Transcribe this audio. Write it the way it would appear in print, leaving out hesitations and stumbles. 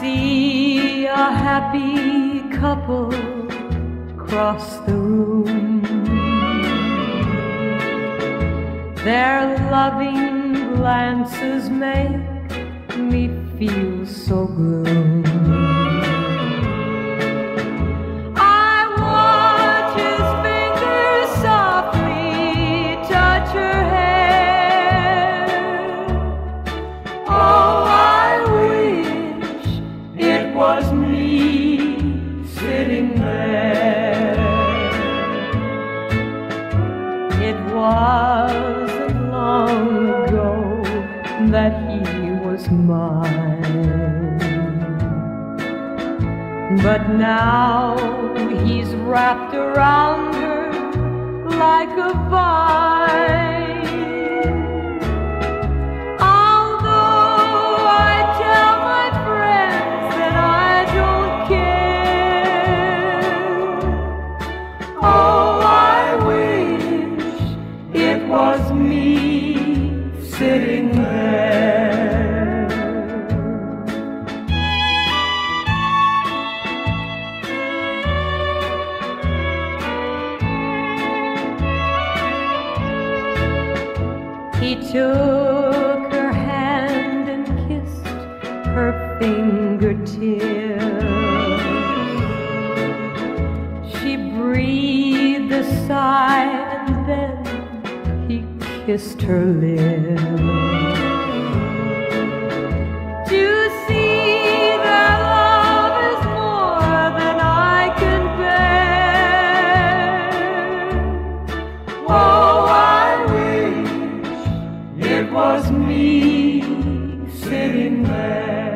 see a happy couple cross the room. Their loving glances make me feel so gloom. I watch his fingers softly touch her hair. Oh, I wish it was me sitting there. It wasn't long ago that he was mine, but now he's wrapped around her like a vine. Although I tell my friends that I don't care, oh, I wish it was me sitting there. He took her hand and kissed her fingertips. She breathed a sigh and then he kissed her lips. To see that love is more than I can bear. Oh, I wish it was me sitting there.